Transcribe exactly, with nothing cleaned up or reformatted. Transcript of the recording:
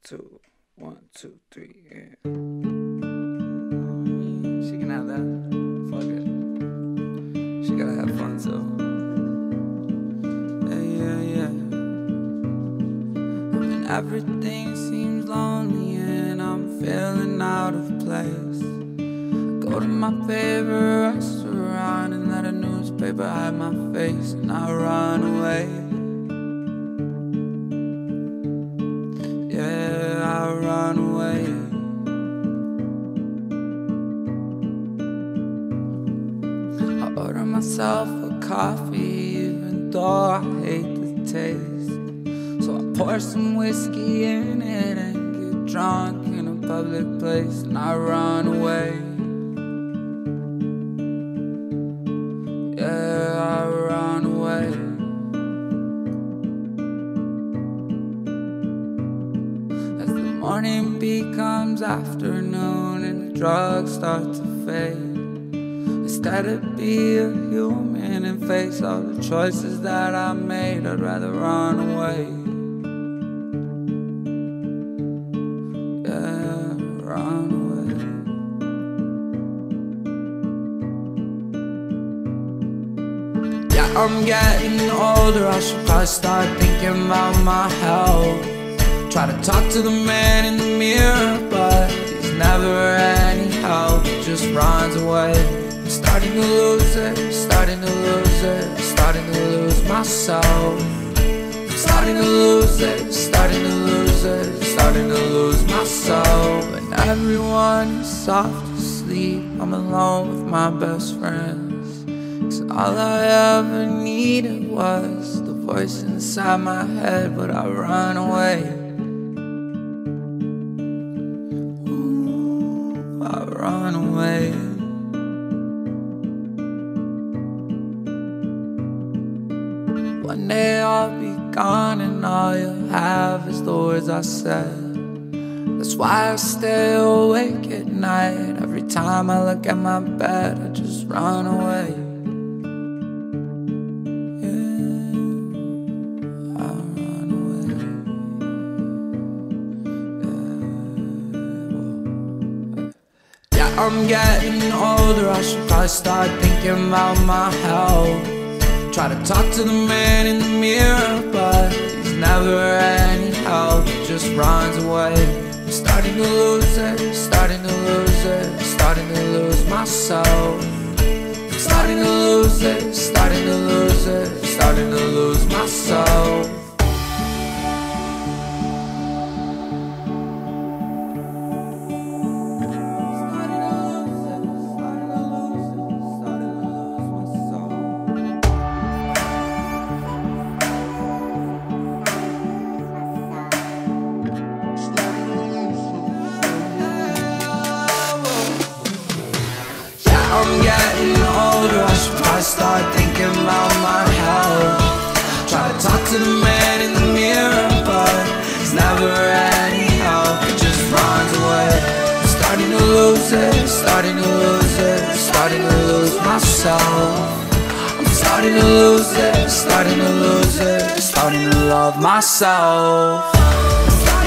two, one, two, three, yeah. She can have that. Fuck it. She gotta have fun too. Yeah, yeah, yeah. When everything seems lonely and I'm feeling out of place, I go to my favorite restaurant and let a newspaper hide my face, and I run away. Yeah, I run away. I order myself a coffee even though I hate the taste. So I pour some whiskey in it and get drunk in a public place, and I run away. Yeah, I run away. Morning becomes afternoon and the drugs start to fade. Instead of be a human and face all the choices that I made, I'd rather run away. Yeah, run away. Yeah, I'm getting older, I should probably start thinking about my health. Try to talk to the man in the mirror, but he's never any help, he just runs away. I'm starting to lose it, starting to lose it, starting to lose myself. I'm starting to lose it, starting to lose it, starting to lose myself. And everyone is soft asleep, I'm alone with my best friends. Cause all I ever needed was the voice inside my head, but I run away. I run away. One day I'll be gone and all you'll have is the words I said. That's why I stay awake at night. Every time I look at my bed, I just run away. Yeah, I run away. Yeah. I'm getting older, I should probably start thinking about my health. Try to talk to the man in the mirror, but he's never any help, he just runs away. I'm starting to lose it, starting to lose it, starting to lose myself. I'm starting to lose it, starting to lose it, starting to lose myself. I'm getting older, I should probably start thinking about my health. Try to talk to the man in the mirror, but he's never any help, he just runs away. I'm starting to lose it, starting to lose it, starting to lose myself. I'm starting to lose it, starting to lose it, starting to love myself.